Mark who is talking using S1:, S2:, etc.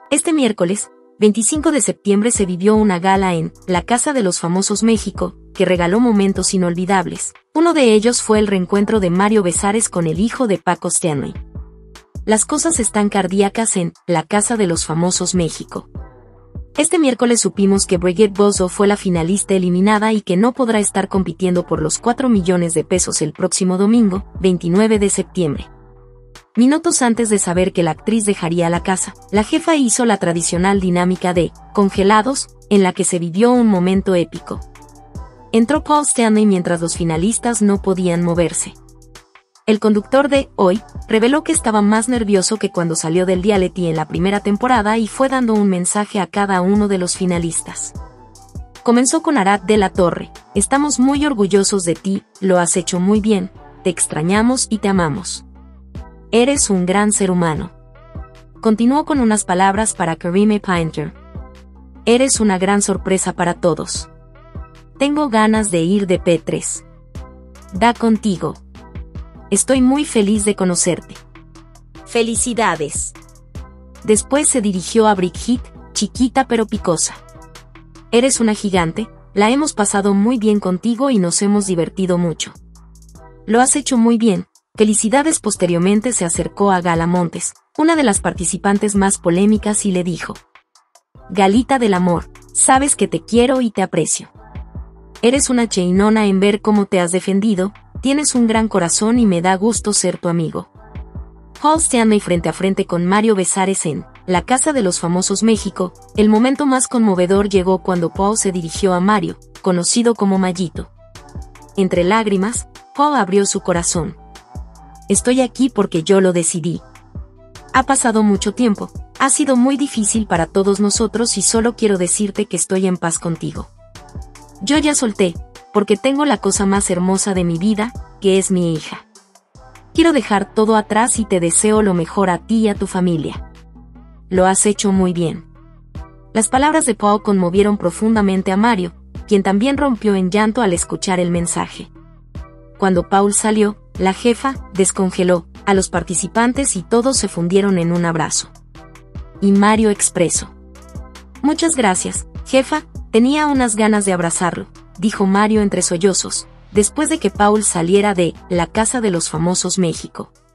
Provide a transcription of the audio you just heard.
S1: Este miércoles, 25 de septiembre, se vivió una gala en la Casa de los Famosos México, que regaló momentos inolvidables. Uno de ellos fue el reencuentro de Mario Besares con el hijo de Paco Stanley. Las cosas están cardíacas en la Casa de los Famosos México. Este miércoles supimos que Brigitte Bozzo fue la finalista eliminada y que no podrá estar compitiendo por los 4 millones de pesos el próximo domingo, 29 de septiembre. Minutos antes de saber que la actriz dejaría la casa, la jefa hizo la tradicional dinámica de congelados, en la que se vivió un momento épico. Entró Paul Stanley mientras los finalistas no podían moverse. El conductor de Hoy reveló que estaba más nervioso que cuando salió del reality en la primera temporada y fue dando un mensaje a cada uno de los finalistas. Comenzó con Arad de la Torre: estamos muy orgullosos de ti, lo has hecho muy bien, te extrañamos y te amamos. Eres un gran ser humano. Continuó con unas palabras para Karime Painter. Eres una gran sorpresa para todos. Tengo ganas de ir de P3. Da contigo. Estoy muy feliz de conocerte. Felicidades. Después se dirigió a Brigitte, chiquita pero picosa. Eres una gigante, la hemos pasado muy bien contigo y nos hemos divertido mucho. Lo has hecho muy bien. Felicidades. Posteriormente se acercó a Gala Montes, una de las participantes más polémicas, y le dijo: Galita del amor, sabes que te quiero y te aprecio. Eres una cheinona en ver cómo te has defendido, tienes un gran corazón y me da gusto ser tu amigo. Paul Stanley frente a frente con Mario Besares en la Casa de los Famosos México. El momento más conmovedor llegó cuando Paul se dirigió a Mario, conocido como Mayito. Entre lágrimas, Paul abrió su corazón. Estoy aquí porque yo lo decidí. Ha pasado mucho tiempo, ha sido muy difícil para todos nosotros y solo quiero decirte que estoy en paz contigo. Yo ya solté, porque tengo la cosa más hermosa de mi vida, que es mi hija. Quiero dejar todo atrás y te deseo lo mejor a ti y a tu familia. Lo has hecho muy bien. Las palabras de Paul conmovieron profundamente a Mario, quien también rompió en llanto al escuchar el mensaje. Cuando Paul salió, la jefa descongeló a los participantes y todos se fundieron en un abrazo. Y Mario expresó: muchas gracias, jefa, tenía unas ganas de abrazarlo, dijo Mario entre sollozos, después de que Paul saliera de la Casa de los Famosos México.